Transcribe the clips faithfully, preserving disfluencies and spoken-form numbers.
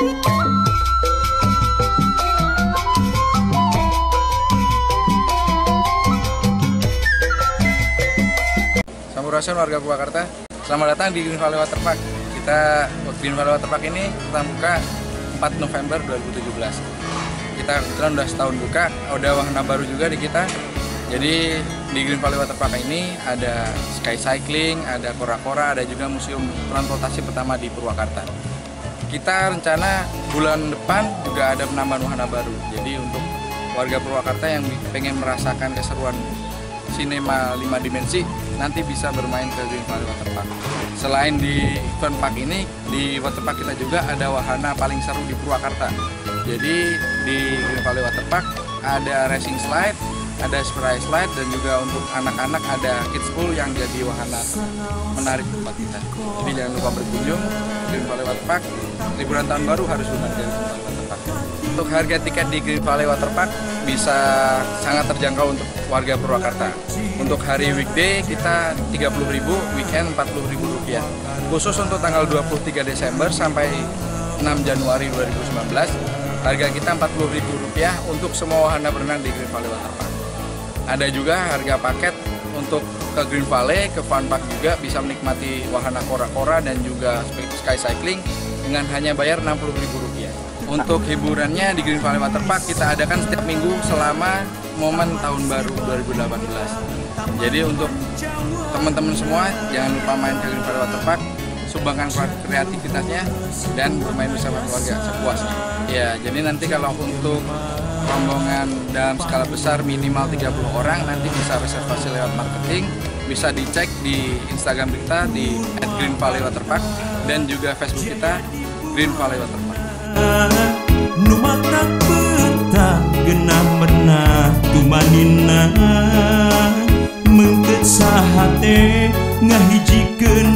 Sampurasun warga Purwakarta, selamat datang di Green Valley Waterpark. Kita Green Valley Waterpark ini kita buka empat November dua ribu tujuh belas. Kita kebetulan udah setahun buka, udah wahana baru juga di kita. Jadi di Green Valley Waterpark ini ada sky cycling, ada kora-kora, ada juga museum transportasi pertama di Purwakarta. Kita rencana bulan depan juga ada penambahan wahana baru. Jadi untuk warga Purwakarta yang pengen merasakan keseruan sinema lima dimensi, nanti bisa bermain ke Green Valley Waterpark. Selain di event park ini, di waterpark kita juga ada wahana paling seru di Purwakarta. Jadi di Green Valley Waterpark ada racing slide, ada spray slide, dan juga untuk anak-anak ada kids pool yang jadi wahana menarik buat kita. Jadi jangan lupa berkunjung Green Valley Waterpark. Liburan tahun baru harus benar di Green Valley Waterpark. Untuk harga tiket di Green Valley Waterpark bisa sangat terjangkau untuk warga Purwakarta. Untuk hari weekday kita tiga puluh ribu, weekend empat puluh ribu rupiah. Khusus untuk tanggal dua puluh tiga Desember sampai enam Januari dua ribu sembilan belas, harga kita empat puluh ribu rupiah untuk semua wahana berenang di Green Valley Waterpark. Ada juga harga paket untuk ke Green Valley, ke Fun Park juga bisa menikmati wahana kora-kora dan juga sky cycling dengan hanya bayar enam puluh ribu rupiah. Untuk hiburannya di Green Valley Waterpark kita adakan setiap minggu selama momen tahun baru dua ribu delapan belas. Jadi untuk teman-teman semua jangan lupa main ke Green Valley Waterpark, sumbangkan kreativitasnya dan bermain bersama keluarga sepuasnya. Ya, jadi nanti kalau untuk rombongan dalam skala besar minimal tiga puluh orang nanti bisa reservasi lewat marketing, bisa dicek di Instagram kita di et green valley waterpark dan juga Facebook kita Green Valley Waterpark. Numatak peta genah menah tumanina mengket sahate ngahijikeun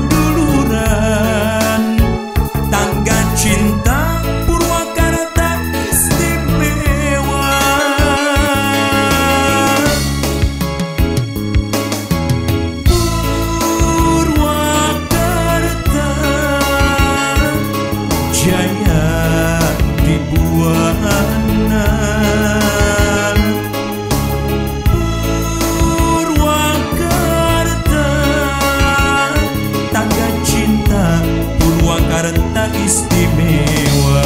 duduluran tangga cinta Purwakarta istimewa. Purwakarta jaya dibuana, Purwakarta tangga cinta Purwakarta istimewa.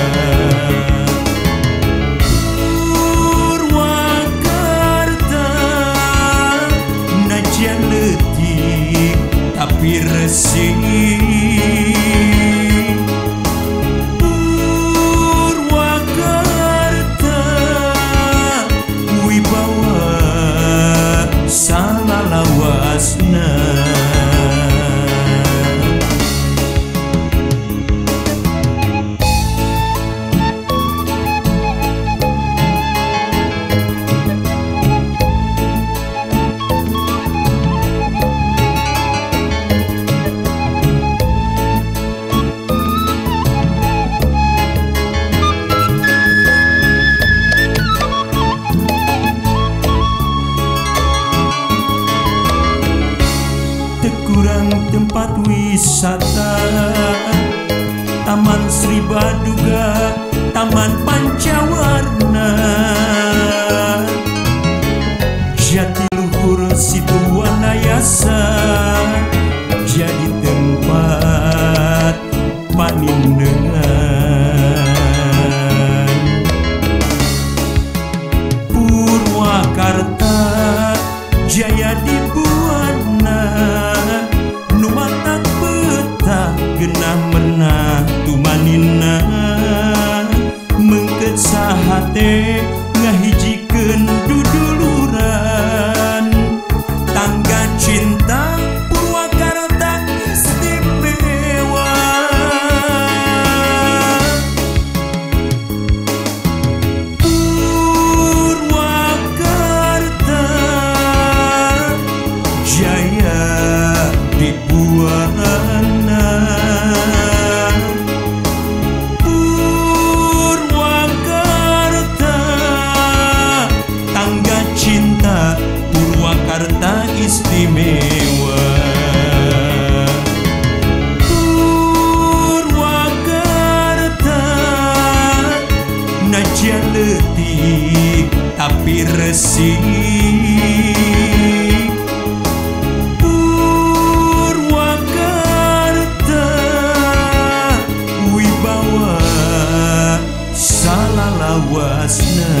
Purwakarta najan leutik tapi resik. Kurang tempat wisata, Taman Sri Baduga, Taman Pancawarna, Jatiluhur Situwanayasa jadi tempat panindengan. Purwakarta jaya dibuana, numatak peta genah menah tumanina mengket sahate ngahijikeun duduluran tangga cinta Purwakarta istimewa. cantik tapi resik. Purwakarta wibawa salalawasna.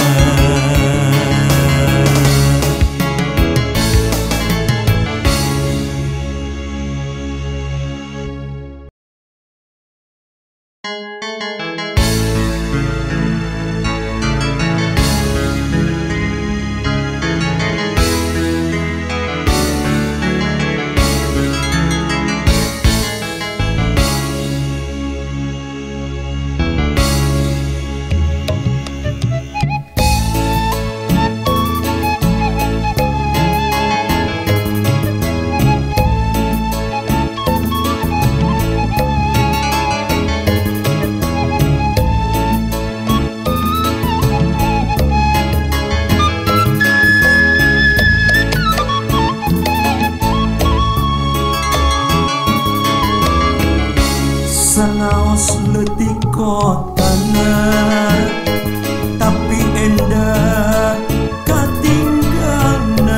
Sanaos letih kotana tapi endah katinggalna.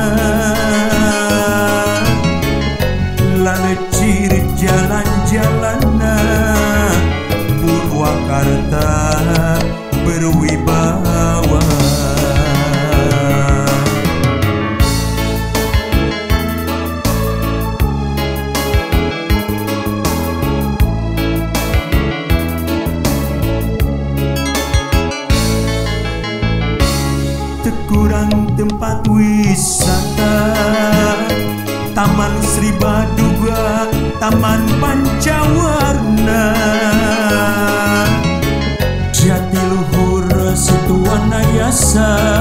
Lalecir jalan-jalanna Purwakarta berwibawa. Kurang tempat wisata, Taman Sri Baduga, Taman Pancawarna, Jatiluhur Situwanayasa,